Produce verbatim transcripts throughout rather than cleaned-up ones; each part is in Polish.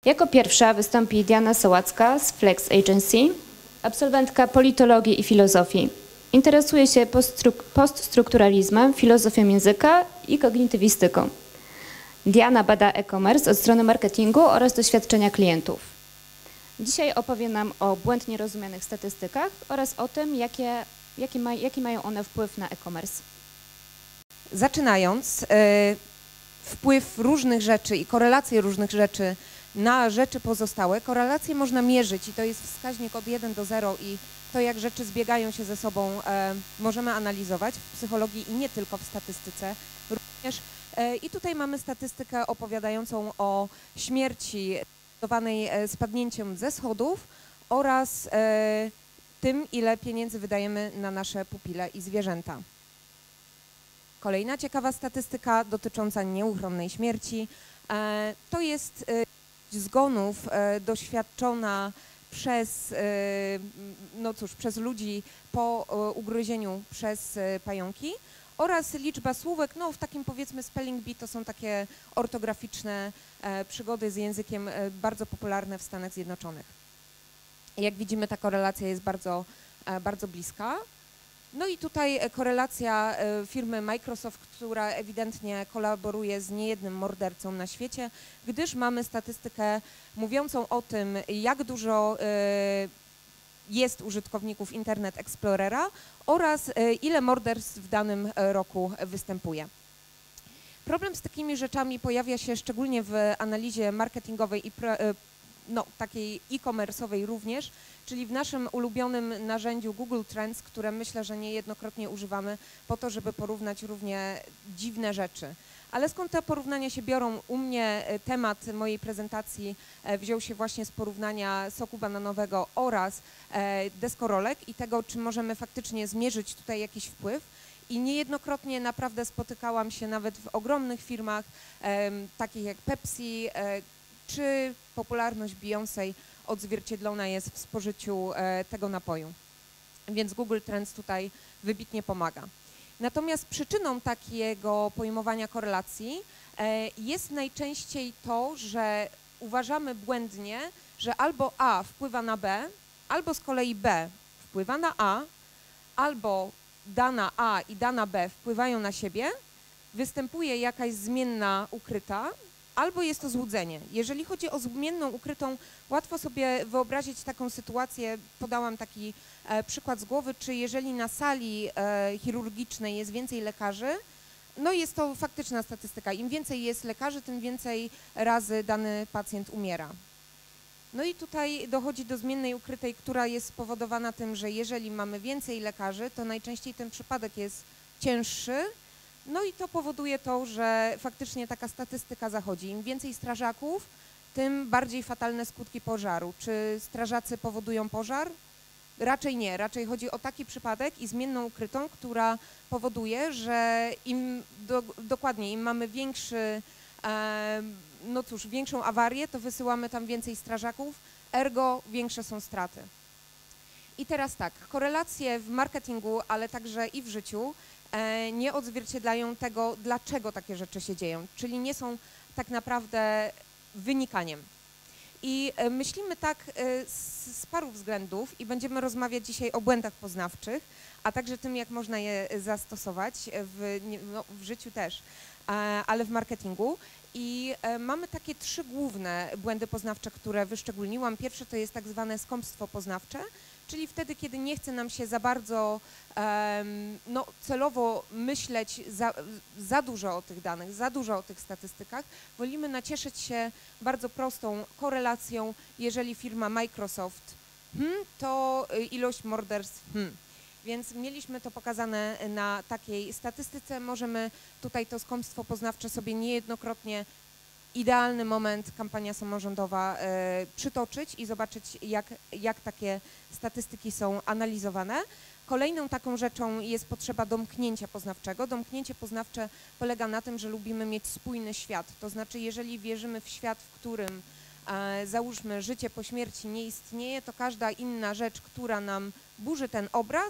Jako pierwsza wystąpi Diana Sołacka z Flex Agency, absolwentka politologii i filozofii. Interesuje się poststrukturalizmem, filozofią języka i kognitywistyką. Diana bada e-commerce od strony marketingu oraz doświadczenia klientów. Dzisiaj opowie nam o błędnie rozumianych statystykach oraz o tym, jakie, jaki, ma, jaki mają one wpływ na e-commerce. Zaczynając, yy, wpływ różnych rzeczy i korelacje różnych rzeczy na rzeczy pozostałe. Korelacje można mierzyć i to jest wskaźnik od jeden do zera i to, jak rzeczy zbiegają się ze sobą, e, możemy analizować w psychologii i nie tylko w statystyce również. E, I tutaj mamy statystykę opowiadającą o śmierci spowodowanej e, spadnięciem ze schodów oraz e, tym, ile pieniędzy wydajemy na nasze pupile i zwierzęta. Kolejna ciekawa statystyka dotycząca nieuchronnej śmierci e, to jest e, zgonów e, doświadczona przez, e, no cóż, przez ludzi po e, ugryzieniu przez e, pająki oraz liczba słówek, no w takim powiedzmy spelling bee to są takie ortograficzne e, przygody z językiem e, bardzo popularne w Stanach Zjednoczonych. Jak widzimy, ta korelacja jest bardzo, e, bardzo bliska. No i tutaj korelacja firmy Microsoft, która ewidentnie kolaboruje z niejednym mordercą na świecie, gdyż mamy statystykę mówiącą o tym, jak dużo jest użytkowników Internet Explorera oraz ile morderstw w danym roku występuje. Problem z takimi rzeczami pojawia się szczególnie w analizie marketingowej i no, takiej e-commerce'owej również, czyli w naszym ulubionym narzędziu Google Trends, które myślę, że niejednokrotnie używamy po to, żeby porównać równie dziwne rzeczy. Ale skąd te porównania się biorą? U mnie temat mojej prezentacji wziął się właśnie z porównania soku bananowego oraz deskorolek i tego, czy możemy faktycznie zmierzyć tutaj jakiś wpływ. I niejednokrotnie naprawdę spotykałam się nawet w ogromnych firmach, takich jak Pepsi, czy popularność Beyoncé odzwierciedlona jest w spożyciu e, tego napoju. Więc Google Trends tutaj wybitnie pomaga. Natomiast przyczyną takiego pojmowania korelacji e, jest najczęściej to, że uważamy błędnie, że albo A wpływa na B, albo z kolei B wpływa na A, albo dana A i dana B wpływają na siebie, występuje jakaś zmienna ukryta, albo jest to złudzenie. Jeżeli chodzi o zmienną ukrytą, łatwo sobie wyobrazić taką sytuację, podałam taki e, przykład z głowy, czy jeżeli na sali e, chirurgicznej jest więcej lekarzy, no jest to faktyczna statystyka. Im więcej jest lekarzy, tym więcej razy dany pacjent umiera. No i tutaj dochodzi do zmiennej ukrytej, która jest spowodowana tym, że jeżeli mamy więcej lekarzy, to najczęściej ten przypadek jest cięższy. No i to powoduje to, że faktycznie taka statystyka zachodzi. Im więcej strażaków, tym bardziej fatalne skutki pożaru. Czy strażacy powodują pożar? Raczej nie. Raczej chodzi o taki przypadek i zmienną ukrytą, która powoduje, że im do, dokładnie im mamy większy, e, no cóż, większą awarię, to wysyłamy tam więcej strażaków, ergo większe są straty. I teraz tak, korelacje w marketingu, ale także i w życiu nie odzwierciedlają tego, dlaczego takie rzeczy się dzieją, czyli nie są tak naprawdę wynikaniem. I myślimy tak z, z paru względów i będziemy rozmawiać dzisiaj o błędach poznawczych, a także tym, jak można je zastosować w, no, w życiu też, ale w marketingu. I mamy takie trzy główne błędy poznawcze, które wyszczególniłam. Pierwsze to jest tak zwane skąpstwo poznawcze, czyli wtedy, kiedy nie chce nam się za bardzo um, no, celowo myśleć za, za dużo o tych danych, za dużo o tych statystykach. Wolimy nacieszyć się bardzo prostą korelacją, jeżeli firma Microsoft, hmm, to ilość morderstw, hmm. Więc mieliśmy to pokazane na takiej statystyce. Możemy tutaj to skąpstwo poznawcze sobie niejednokrotnie, idealny moment, kampania samorządowa, e, przytoczyć i zobaczyć, jak, jak takie statystyki są analizowane. Kolejną taką rzeczą jest potrzeba domknięcia poznawczego. Domknięcie poznawcze polega na tym, że lubimy mieć spójny świat. To znaczy, jeżeli wierzymy w świat, w którym e, załóżmy życie po śmierci nie istnieje, to każda inna rzecz, która nam burzy ten obraz,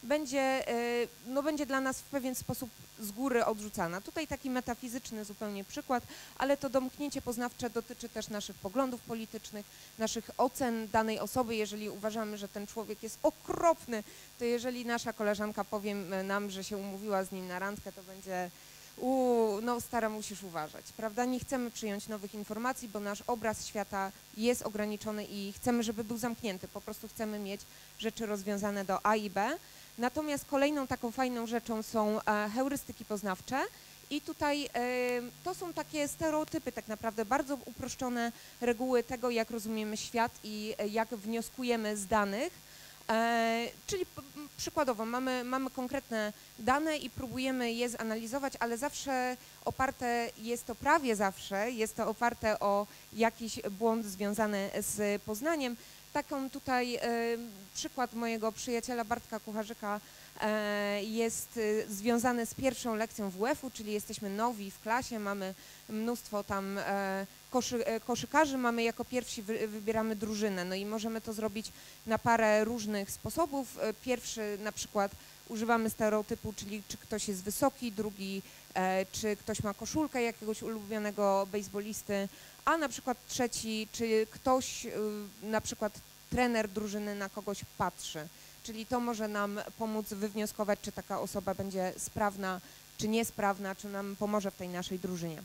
będzie, no będzie dla nas w pewien sposób z góry odrzucana. Tutaj taki metafizyczny zupełnie przykład, ale to domknięcie poznawcze dotyczy też naszych poglądów politycznych, naszych ocen danej osoby. Jeżeli uważamy, że ten człowiek jest okropny, to jeżeli nasza koleżanka powie nam, że się umówiła z nim na randkę, to będzie u, no stara, musisz uważać, prawda? Nie chcemy przyjąć nowych informacji, bo nasz obraz świata jest ograniczony i chcemy, żeby był zamknięty. Po prostu chcemy mieć rzeczy rozwiązane do A i B. Natomiast kolejną taką fajną rzeczą są e, heurystyki poznawcze i tutaj e, to są takie stereotypy, tak naprawdę bardzo uproszczone reguły tego, jak rozumiemy świat i e, jak wnioskujemy z danych. E, czyli p- przykładowo mamy, mamy konkretne dane i próbujemy je zanalizować, ale zawsze oparte jest to, prawie zawsze jest to oparte o jakiś błąd związany z poznaniem. Taką tutaj e, przykład mojego przyjaciela Bartka Kucharzyka e, jest e, związany z pierwszą lekcją W WF-u, czyli jesteśmy nowi w klasie, mamy mnóstwo tam e, koszy, e, koszykarzy, mamy jako pierwsi, wy, wybieramy drużynę, no i możemy to zrobić na parę różnych sposobów. E, pierwszy na przykład używamy stereotypu, czyli czy ktoś jest wysoki, drugi e, czy ktoś ma koszulkę jakiegoś ulubionego bejsbolisty, a na przykład trzeci, czy ktoś, na przykład trener drużyny na kogoś patrzy. Czyli to może nam pomóc wywnioskować, czy taka osoba będzie sprawna, czy niesprawna, czy nam pomoże w tej naszej drużynie.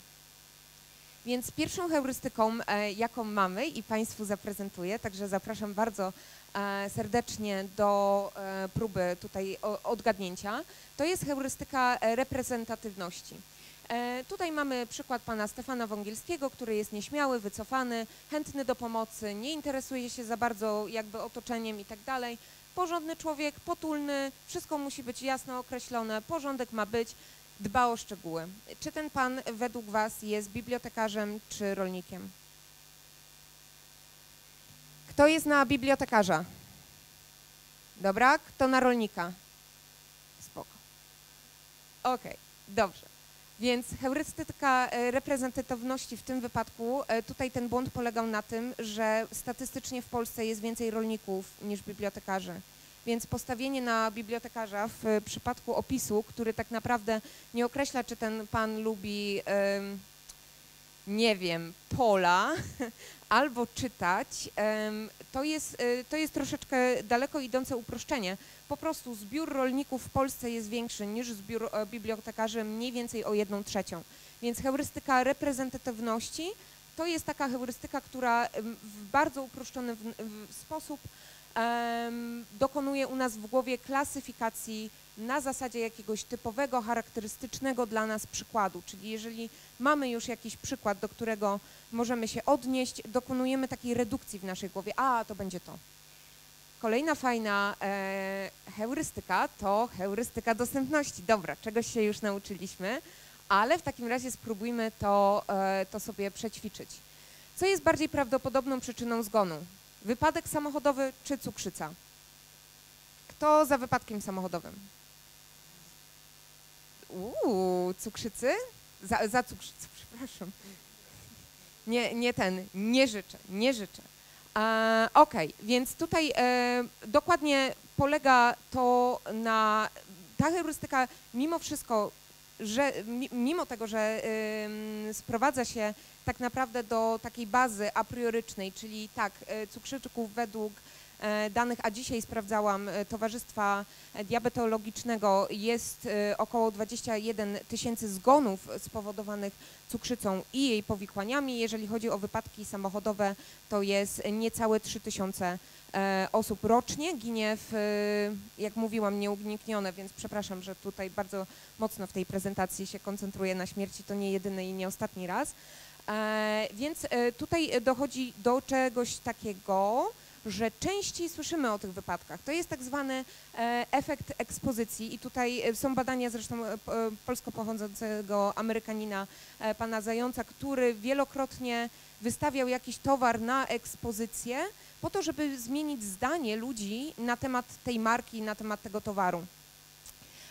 Więc pierwszą heurystyką, jaką mamy i Państwu zaprezentuję, także zapraszam bardzo serdecznie do próby tutaj odgadnięcia, to jest heurystyka reprezentatywności. E, tutaj mamy przykład pana Stefana Wągielskiego, który jest nieśmiały, wycofany, chętny do pomocy, nie interesuje się za bardzo jakby otoczeniem i tak dalej. Porządny człowiek, potulny, wszystko musi być jasno określone, porządek ma być, dba o szczegóły. Czy ten pan według was jest bibliotekarzem czy rolnikiem? Kto jest na bibliotekarza? Dobra, kto na rolnika? Spoko. Okej, okay, dobrze. Więc heurystyka reprezentatywności w tym wypadku, tutaj ten błąd polegał na tym, że statystycznie w Polsce jest więcej rolników niż bibliotekarzy. Więc postawienie na bibliotekarza w przypadku opisu, który tak naprawdę nie określa, czy ten pan lubi, nie wiem, pola albo czytać, to jest, to jest troszeczkę daleko idące uproszczenie. Po prostu zbiór rolników w Polsce jest większy niż zbiór bibliotekarzy, mniej więcej o jedną trzecią. Więc heurystyka reprezentatywności to jest taka heurystyka, która w bardzo uproszczony w, w sposób um, dokonuje u nas w głowie klasyfikacji na zasadzie jakiegoś typowego, charakterystycznego dla nas przykładu. Czyli jeżeli mamy już jakiś przykład, do którego możemy się odnieść, dokonujemy takiej redukcji w naszej głowie. A, to będzie to. Kolejna fajna e, heurystyka to heurystyka dostępności. Dobra, czegoś się już nauczyliśmy, ale w takim razie spróbujmy to, e, to sobie przećwiczyć. Co jest bardziej prawdopodobną przyczyną zgonu? Wypadek samochodowy czy cukrzyca? Kto za wypadkiem samochodowym? Uuu, cukrzycy? Za, za cukrzycą, przepraszam. Nie, nie ten, nie życzę, nie życzę. E, Okej, okay, więc tutaj e, dokładnie polega to na, ta heurystyka mimo wszystko, że mimo tego, że y, sprowadza się tak naprawdę do takiej bazy apriorycznej, czyli tak, cukrzyków według y, danych, a dzisiaj sprawdzałam, y, Towarzystwa Diabetologicznego jest y, około dwadzieścia jeden tysięcy zgonów spowodowanych cukrzycą i jej powikłaniami. Jeżeli chodzi o wypadki samochodowe, to jest niecałe trzy tysiące osób rocznie ginie w, jak mówiłam, nieuniknione, więc przepraszam, że tutaj bardzo mocno w tej prezentacji się koncentruję na śmierci, to nie jedyny i nie ostatni raz. E, więc tutaj dochodzi do czegoś takiego, że częściej słyszymy o tych wypadkach. To jest tak zwany efekt ekspozycji i tutaj są badania zresztą polsko pochodzącego Amerykanina, pana Zająca, który wielokrotnie wystawiał jakiś towar na ekspozycję po to, żeby zmienić zdanie ludzi na temat tej marki, na temat tego towaru.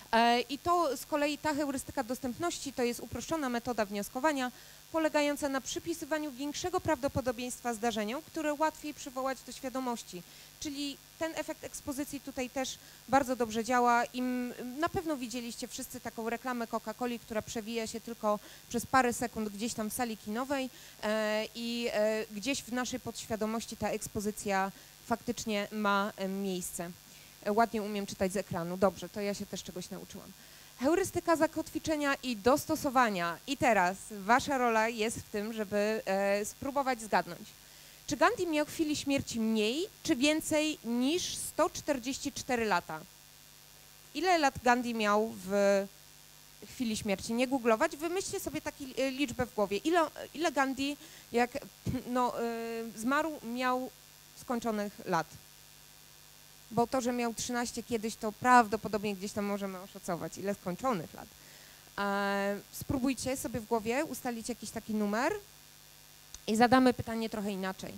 I to z kolei ta heurystyka dostępności to jest uproszczona metoda wnioskowania polegająca na przypisywaniu większego prawdopodobieństwa zdarzeniom, które łatwiej przywołać do świadomości. Czyli ten efekt ekspozycji tutaj też bardzo dobrze działa i na pewno widzieliście wszyscy taką reklamę Coca-Coli, która przewija się tylko przez parę sekund gdzieś tam w sali kinowej i gdzieś w naszej podświadomości ta ekspozycja faktycznie ma miejsce. Ładnie umiem czytać z ekranu. Dobrze, to ja się też czegoś nauczyłam. Heurystyka zakotwiczenia i dostosowania. I teraz wasza rola jest w tym, żeby e, spróbować zgadnąć. Czy Gandhi miał w chwili śmierci mniej, czy więcej niż sto czterdzieści cztery lata? Ile lat Gandhi miał w chwili śmierci? Nie googlować, wymyślcie sobie taką liczbę w głowie. Ile, ile Gandhi, jak no, y, zmarł, miał skończonych lat? Bo to, że miał trzynaście kiedyś, to prawdopodobnie gdzieś tam możemy oszacować, ile skończonych lat. E, spróbujcie sobie w głowie ustalić jakiś taki numer i zadamy pytanie trochę inaczej.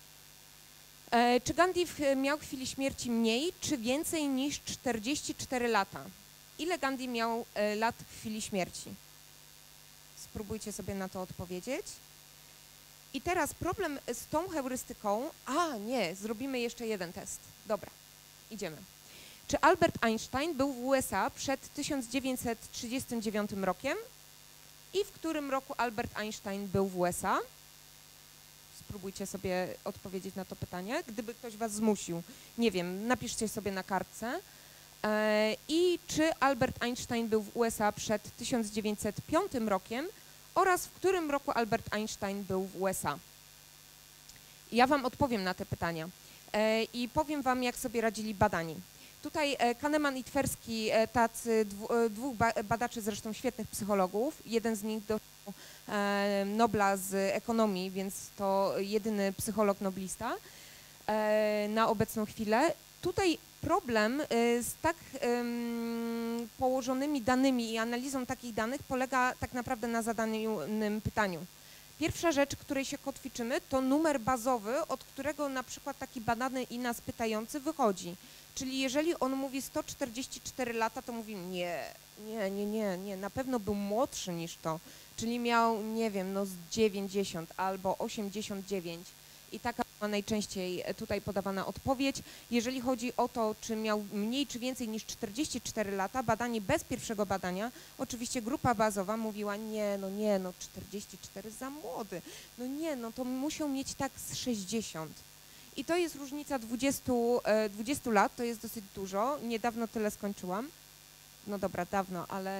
E, czy Gandhi w, miał w chwili śmierci mniej, czy więcej niż czterdzieści cztery lata? Ile Gandhi miał e, lat w chwili śmierci? Spróbujcie sobie na to odpowiedzieć. I teraz problem z tą heurystyką, a nie, zrobimy jeszcze jeden test. Dobra, idziemy. Czy Albert Einstein był w U S A przed tysiąc dziewięćset trzydziestym dziewiątym rokiem i w którym roku Albert Einstein był w U S A? Spróbujcie sobie odpowiedzieć na to pytanie, gdyby ktoś was zmusił. Nie wiem, napiszcie sobie na kartce. E, I czy Albert Einstein był w U S A przed tysiąc dziewięćset piątym rokiem oraz w którym roku Albert Einstein był w U S A? Ja wam odpowiem na te pytania e, i powiem wam, jak sobie radzili badani. Tutaj e, Kahneman i Tversky, e, tacy dwu, e, dwóch ba badaczy, zresztą świetnych psychologów, jeden z nich dostał e, Nobla z ekonomii, więc to jedyny psycholog noblista e, na obecną chwilę. Tutaj problem z tak um, położonymi danymi i analizą takich danych polega tak naprawdę na zadanym pytaniu. Pierwsza rzecz, której się kotwiczymy, to numer bazowy, od którego na przykład taki badany i nas pytający wychodzi. Czyli jeżeli on mówi sto czterdzieści cztery lata, to mówi nie, nie, nie, nie, nie, na pewno był młodszy niż to. Czyli miał, nie wiem, no z dziewięćdziesiąt albo osiemdziesiąt dziewięć. I taka ma najczęściej tutaj podawana odpowiedź. Jeżeli chodzi o to, czy miał mniej czy więcej niż czterdzieści cztery lata, badani bez pierwszego badania, oczywiście grupa bazowa mówiła nie, no nie, no czterdzieści cztery za młody, no nie, no to musiał mieć tak z sześćdziesiąt. I to jest różnica dwudziestu, dwudziestu lat, to jest dosyć dużo, niedawno tyle skończyłam. No dobra, dawno, ale...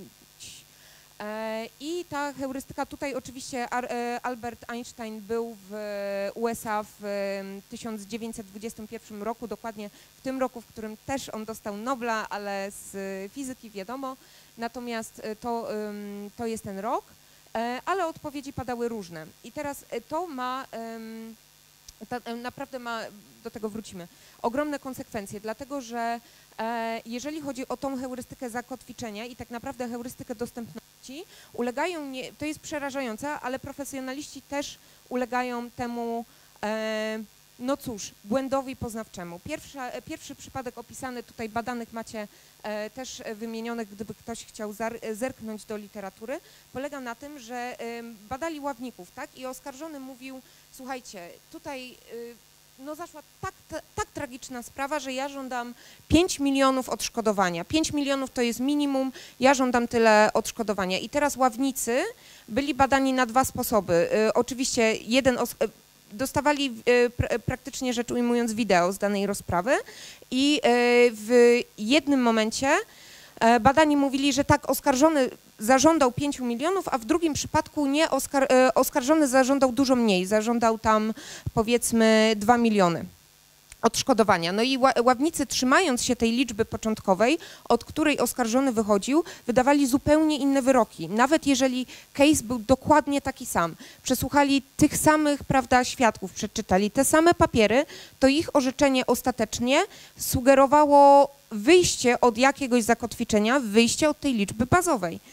I ta heurystyka, tutaj oczywiście Albert Einstein był w U S A w tysiąc dziewięćset dwudziestym pierwszym roku, dokładnie w tym roku, w którym też on dostał Nobla, ale z fizyki wiadomo, natomiast to, to jest ten rok, ale odpowiedzi padały różne. I teraz to ma, ta, naprawdę ma, do tego wrócimy, ogromne konsekwencje, dlatego że jeżeli chodzi o tą heurystykę zakotwiczenia i tak naprawdę heurystykę dostępności, ulegają, nie, to jest przerażające, ale profesjonaliści też ulegają temu, e, no cóż, błędowi poznawczemu. Pierwsza, pierwszy przypadek opisany, tutaj badanych macie e, też wymienionych, gdyby ktoś chciał zar, zerknąć do literatury, polega na tym, że e, badali ławników, tak, i oskarżony mówił, słuchajcie, tutaj e, no zaszła tak, tak tragiczna sprawa, że ja żądam pięć milionów odszkodowania. pięć milionów to jest minimum, ja żądam tyle odszkodowania. I teraz ławnicy byli badani na dwa sposoby. Y, oczywiście jeden os dostawali y, pr praktycznie rzecz ujmując wideo z danej rozprawy i y, w jednym momencie y, badani mówili, że tak, oskarżony zażądał pięć milionów, a w drugim przypadku nie, oskar oskarżony zażądał dużo mniej, zażądał tam powiedzmy dwa miliony odszkodowania. No i ławnicy, trzymając się tej liczby początkowej, od której oskarżony wychodził, wydawali zupełnie inne wyroki. Nawet jeżeli case był dokładnie taki sam, przesłuchali tych samych, prawda, świadków, przeczytali te same papiery, to ich orzeczenie ostatecznie sugerowało wyjście od jakiegoś zakotwiczenia, wyjście od tej liczby bazowej.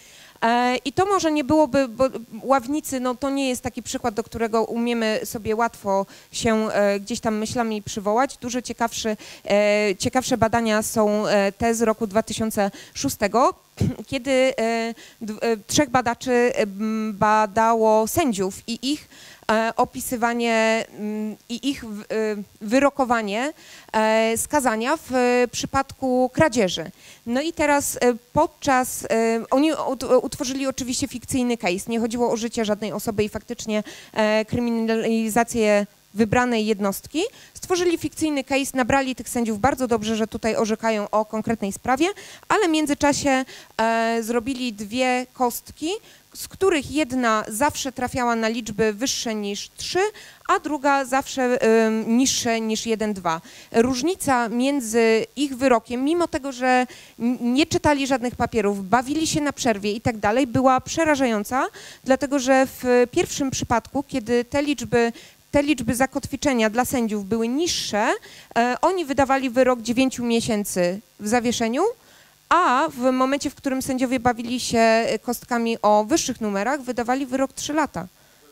I to może nie byłoby, bo ławnicy, no to nie jest taki przykład, do którego umiemy sobie łatwo się gdzieś tam myślami przywołać. Dużo ciekawszy, ciekawsze badania są te z roku dwa tysiące szóstego, kiedy trzech badaczy badało sędziów i ich opisywanie i ich wyrokowanie skazania w przypadku kradzieży. No i teraz podczas, oni utworzyli oczywiście fikcyjny case, nie chodziło o życie żadnej osoby i faktycznie kryminalizację wybranej jednostki, stworzyli fikcyjny case, nabrali tych sędziów bardzo dobrze, że tutaj orzekają o konkretnej sprawie, ale w międzyczasie e, zrobili dwie kostki, z których jedna zawsze trafiała na liczby wyższe niż trzy, a druga zawsze y, niższe niż jeden, dwa. Różnica między ich wyrokiem, mimo tego, że nie czytali żadnych papierów, bawili się na przerwie i tak dalej, była przerażająca, dlatego że w pierwszym przypadku, kiedy te liczby te liczby zakotwiczenia dla sędziów były niższe, e, oni wydawali wyrok dziewięciu miesięcy w zawieszeniu, a w momencie, w którym sędziowie bawili się kostkami o wyższych numerach, wydawali wyrok trzy lata.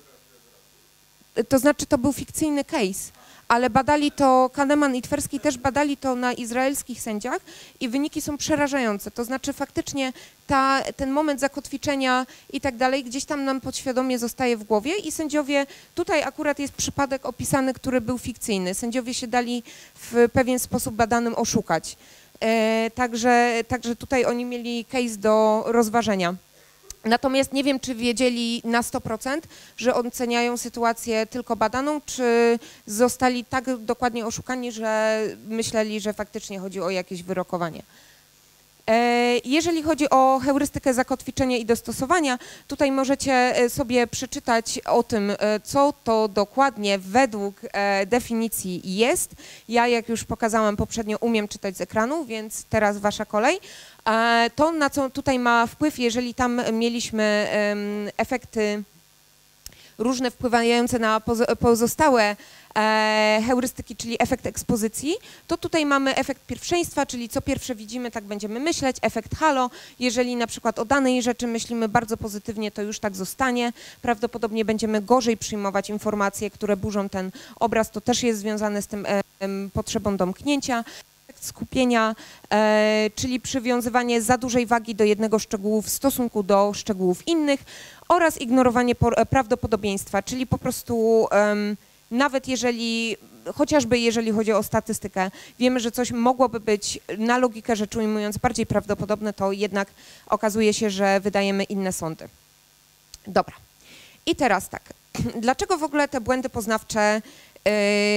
To znaczy, to był fikcyjny case, ale badali to, Kahneman i Tversky też badali to na izraelskich sędziach i wyniki są przerażające. To znaczy, faktycznie ta, ten moment zakotwiczenia i tak dalej gdzieś tam nam podświadomie zostaje w głowie i sędziowie, tutaj akurat jest przypadek opisany, który był fikcyjny. Sędziowie się dali w pewien sposób badanym oszukać. E, także, także tutaj oni mieli case do rozważenia. Natomiast nie wiem, czy wiedzieli na sto procent, że oceniają sytuację tylko badaną, czy zostali tak dokładnie oszukani, że myśleli, że faktycznie chodzi o jakieś wyrokowanie. Jeżeli chodzi o heurystykę zakotwiczenia i dostosowania, tutaj możecie sobie przeczytać o tym, co to dokładnie według definicji jest. Ja, jak już pokazałam poprzednio, umiem czytać z ekranu, więc teraz wasza kolej. To, na co tutaj ma wpływ, jeżeli tam mieliśmy efekty różne wpływające na pozostałe heurystyki, czyli efekt ekspozycji, to tutaj mamy efekt pierwszeństwa, czyli co pierwsze widzimy, tak będziemy myśleć, efekt halo, jeżeli na przykład o danej rzeczy myślimy bardzo pozytywnie, to już tak zostanie, prawdopodobnie będziemy gorzej przyjmować informacje, które burzą ten obraz, to też jest związane z tym potrzebą domknięcia. Efekt skupienia, e, czyli przywiązywanie za dużej wagi do jednego szczegółu w stosunku do szczegółów innych oraz ignorowanie prawdopodobieństwa, czyli po prostu um, nawet jeżeli, chociażby jeżeli chodzi o statystykę, wiemy, że coś mogłoby być na logikę rzecz ujmując bardziej prawdopodobne, to jednak okazuje się, że wydajemy inne sądy. Dobra. I teraz tak, dlaczego w ogóle te błędy poznawcze yy,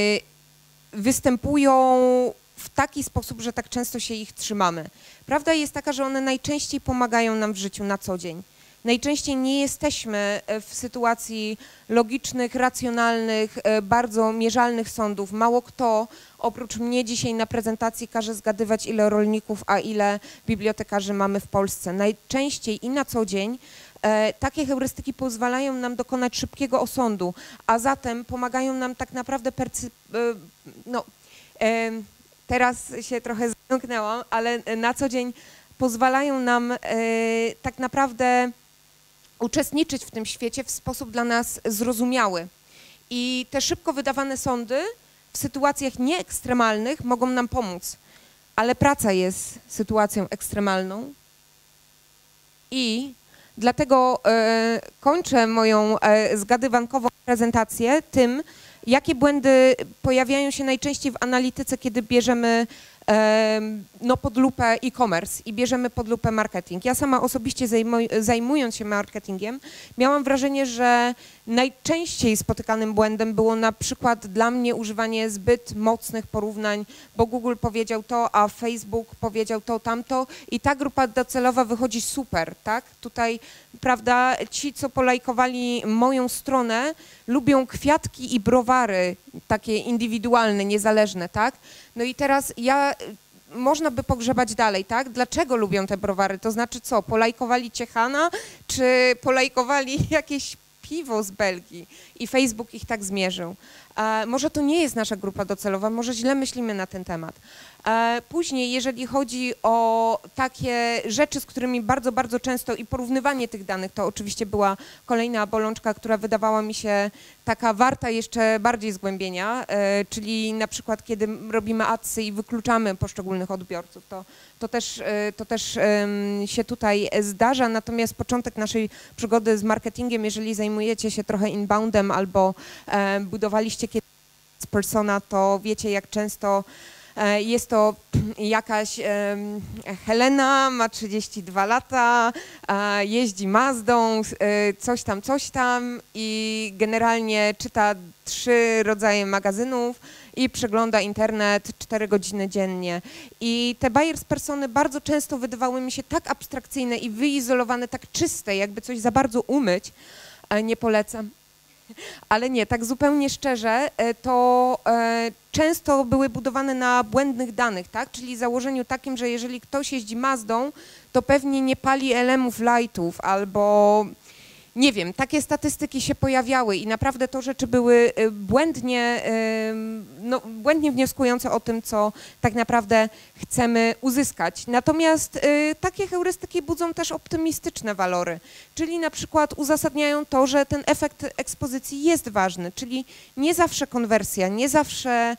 występują w taki sposób, że tak często się ich trzymamy? Prawda jest taka, że one najczęściej pomagają nam w życiu na co dzień. Najczęściej nie jesteśmy w sytuacji logicznych, racjonalnych, bardzo mierzalnych sądów. Mało kto oprócz mnie dzisiaj na prezentacji każe zgadywać, ile rolników, a ile bibliotekarzy mamy w Polsce. Najczęściej i na co dzień e, takie heurystyki pozwalają nam dokonać szybkiego osądu, a zatem pomagają nam tak naprawdę percy... E, no, e, teraz się trochę zamknęłam, ale na co dzień pozwalają nam e, tak naprawdę uczestniczyć w tym świecie w sposób dla nas zrozumiały. I te szybko wydawane sądy w sytuacjach nieekstremalnych mogą nam pomóc, ale praca jest sytuacją ekstremalną i dlatego e, kończę moją e, zgadywankową prezentację tym, jakie błędy pojawiają się najczęściej w analityce, kiedy bierzemy no, pod lupę e-commerce i bierzemy pod lupę marketing. Ja sama osobiście zajmuj, zajmując się marketingiem, miałam wrażenie, że najczęściej spotykanym błędem było na przykład dla mnie używanie zbyt mocnych porównań, bo Google powiedział to, a Facebook powiedział to, tamto i ta grupa docelowa wychodzi super, tak? Tutaj, prawda, ci, co polajkowali moją stronę, lubią kwiatki i browary, takie indywidualne, niezależne, tak? No i teraz ja, można by pogrzebać dalej, tak? Dlaczego lubią te browary? To znaczy co, polajkowali Ciechana, czy polajkowali jakieś piwo z Belgii i Facebook ich tak zmierzył? E, może to nie jest nasza grupa docelowa, może źle myślimy na ten temat. E, później, jeżeli chodzi o takie rzeczy, z którymi bardzo, bardzo często i porównywanie tych danych, to oczywiście była kolejna bolączka, która wydawała mi się taka warta jeszcze bardziej zgłębienia, e, czyli na przykład kiedy robimy adsy i wykluczamy poszczególnych odbiorców, to, to też, e, to też e, się tutaj zdarza, natomiast początek naszej przygody z marketingiem, jeżeli zajmujecie się trochę inboundem albo e, budowaliście kiedyś persona, to wiecie, jak często jest to jakaś Helena, ma trzydzieści dwa lata, jeździ Mazdą, coś tam, coś tam i generalnie czyta trzy rodzaje magazynów i przegląda internet cztery godziny dziennie. I te buyers persony bardzo często wydawały mi się tak abstrakcyjne i wyizolowane, tak czyste, jakby coś za bardzo umyć. Nie polecam. Ale nie, tak zupełnie szczerze, to e, często były budowane na błędnych danych, tak? Czyli założeniu takim, że jeżeli ktoś jeździ Mazdą, to pewnie nie pali L M-ów, lightów albo nie wiem, takie statystyki się pojawiały i naprawdę to rzeczy były błędnie, no, błędnie wnioskujące o tym, co tak naprawdę chcemy uzyskać. Natomiast takie heurystyki budzą też optymistyczne walory, czyli na przykład uzasadniają to, że ten efekt ekspozycji jest ważny, czyli nie zawsze konwersja, nie zawsze,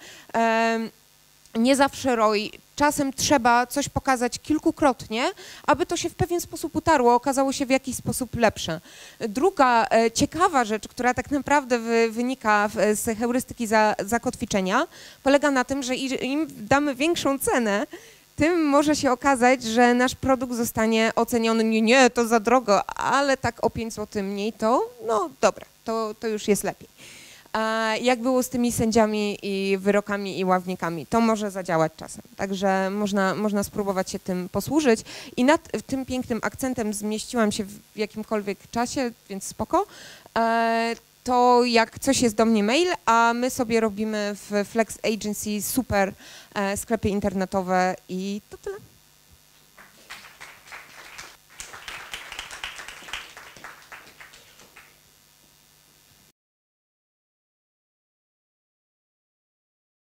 nie zawsze R O I. Czasem trzeba coś pokazać kilkukrotnie, aby to się w pewien sposób utarło, okazało się w jakiś sposób lepsze. Druga e, ciekawa rzecz, która tak naprawdę wy, wynika w, z heurystyki za, zakotwiczenia, polega na tym, że im damy większą cenę, tym może się okazać, że nasz produkt zostanie oceniony, nie, nie, to za drogo, ale tak o pięć złotych mniej, to no dobra, to, to już jest lepiej. Jak było z tymi sędziami i wyrokami i ławnikami, to może zadziałać czasem. Także można, można spróbować się tym posłużyć i nad tym pięknym akcentem zmieściłam się w jakimkolwiek czasie, więc spoko. To jak coś jest do mnie mail, a my sobie robimy w Flex Agency super sklepy internetowe i to tyle.